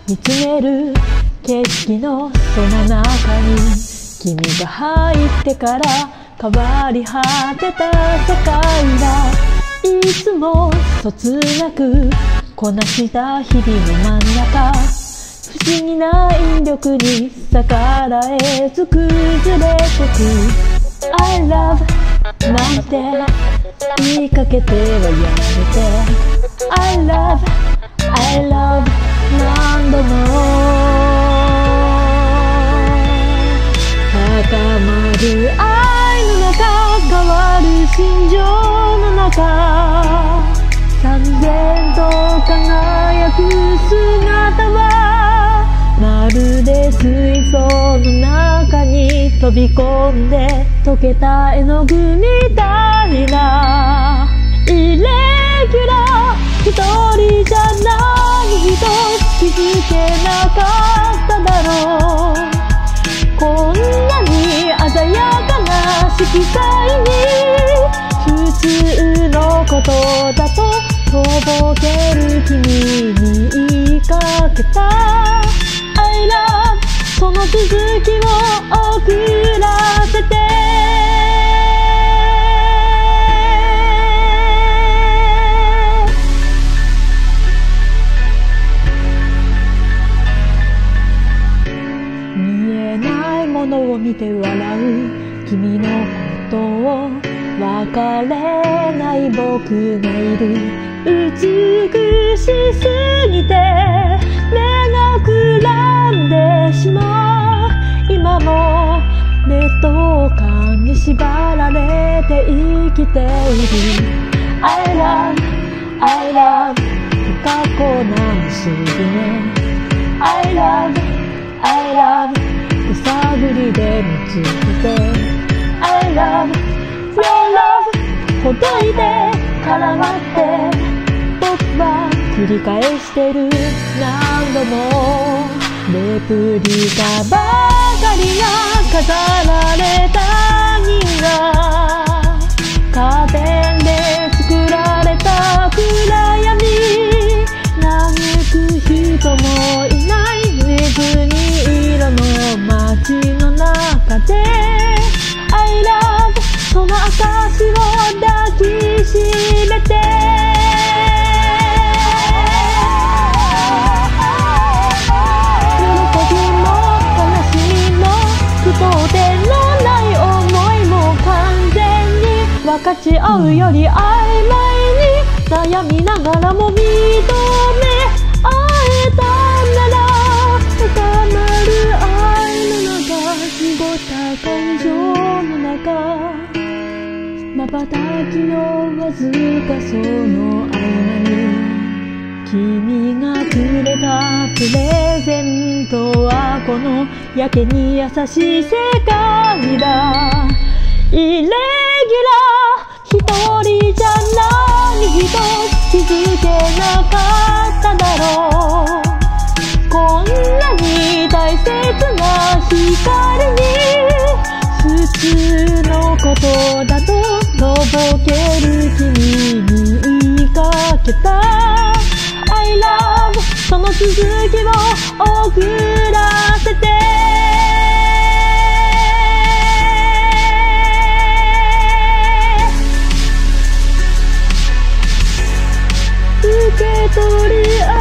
見つめる景色のその中に君が入ってから変わり果てた世界はいつもそつなくこなした日々の真ん中不思議な引力に逆らえず崩れてく I love なんて言いかけてはやめて I love I love 何度も高まる愛の中変わる心情の中三千と輝く姿はまるで水槽の中に飛び込んで溶けた絵の具みたいなイレギュラー一人じゃない人気づけなかっただろうこんなに鮮やかな色彩に普通のことだととぼける君に言いかけた I love その続きを送らせて見えないものを見て笑う君のことを別れない僕がいる美しすぎて目がくらんでしまう今も劣等感に縛られて生きている I love I love 不可抗な結び目 I love I love 手探りで見つけて I love Your love ほどいて絡まって僕は繰り返してる何度もレプリカばかりが飾られた銀河カーテンで作られた暗闇嘆く人もいない水に色の街の中で I love その証を抱きしめて喜びも悲しみも句読点のない思いも完全に分かち合うより曖昧に悩みながらも認め合えたなら深まる愛の中濁った感情の中瞬きのわずかその合間に君がくれたプレゼントはこのやけに優しい世界だイレギュラー一人じゃない人気づけなかっただろうこんなに大切な光に普通のことだととぼける君に言いかけた I love その続きを送らせて受け取り